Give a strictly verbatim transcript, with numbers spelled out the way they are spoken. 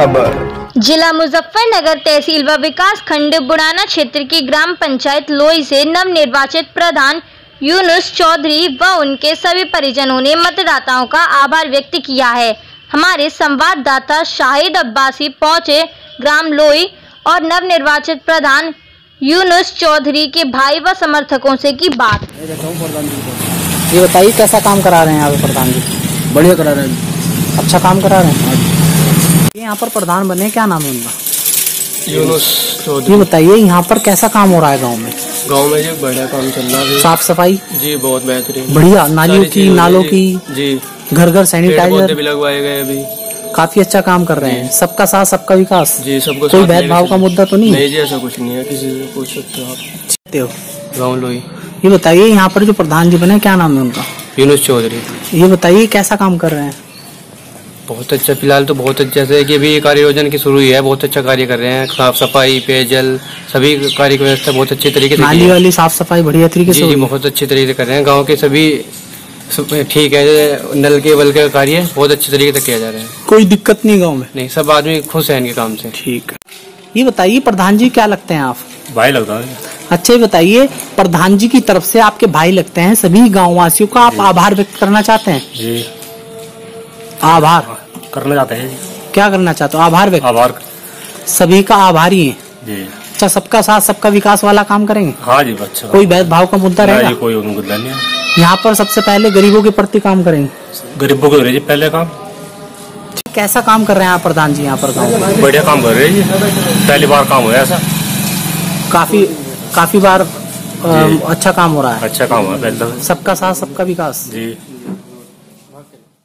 खबर। जिला मुजफ्फरनगर तहसील व विकास खंड बुढ़ाना क्षेत्र की ग्राम पंचायत लोई से नवनिर्वाचित प्रधान यूनुस चौधरी व उनके सभी परिजनों ने मतदाताओं का आभार व्यक्त किया है। हमारे संवाददाता शाहिद अब्बासी पहुंचे ग्राम लोई और नवनिर्वाचित प्रधान यूनुस चौधरी के भाई व समर्थकों से की बात। ये बताइए कैसा काम करा रहे हैं यहाँ पे प्रधान जी? बढ़िया करा रहे हैं, अच्छा काम करा रहे हैं। ये यहाँ पर प्रधान बने, क्या नाम है उनका? यूनुस चौधरी। ये बताइए यहाँ पर कैसा काम हो रहा है गांव में? गांव में जी बढ़िया काम चल रहा है। साफ सफाई जी बहुत बेहतरीन, बढ़िया। नालियों की, नालों की जी, घर घर सैनिटाइजर भी लगवाए गए अभी। काफी अच्छा काम कर रहे हैं। सबका साथ सबका विकास जी, सबको कोई भेदभाव का मुद्दा तो नहीं? नहीं जी, ऐसा कुछ नहीं है, किसी से पूछ सकते हो आप। गाँव लोई। ये बताइए यहाँ पर जो प्रधान जी बने, क्या नाम है उनका? यूनुस चौधरी। ये बताइए कैसा काम कर रहे हैं? बहुत अच्छा, फिलहाल तो बहुत अच्छा से कि अभी कार्य योजना की शुरू हुई है, बहुत अच्छा कार्य कर रहे हैं। साफ सफाई, पेयजल, सभी कार्य की व्यवस्था बहुत अच्छे तरीके से। नाली वाली साफ सफाई बढ़िया तरीके से? जी, बहुत अच्छे तरीके से कर रहे हैं। गाँव के सभी ठीक है, नल के बल का कार्य बहुत अच्छे तरीके से किया जा रहा है। कोई दिक्कत नहीं गाँव में? नहीं, सब आदमी खुश है इनके काम से। ठीक है। ये बताइए प्रधान जी क्या लगते हैं आप? भाई लगता है। अच्छा, ये बताइए प्रधान जी की तरफ से आपके भाई लगते हैं, सभी गाँव वासियों का आप आभार व्यक्त करना चाहते हैं? जी, आभार करना चाहते हैं। क्या करना चाहते हो? आभार व्यक्त। आभार सभी का आभारी है जी। अच्छा, सबका साथ सबका विकास वाला काम करेंगे? हाँ जी, अच्छा। कोई भेदभाव का मुद्दा रहेगा? कोई मुद्दा नहीं है। यहाँ पर सबसे पहले गरीबों के प्रति काम करेंगे। गरीबों को जी पहले काम। कैसा काम कर रहे हैं आप प्रधान जी यहाँ पर गाँव? बढ़िया काम कर रहे हैं जी, पहली बार काम हुआ ऐसा। काफी काफी बार आ, अच्छा काम हो रहा है। अच्छा काम हुआ पहले। सबका साथ सबका विकास जी।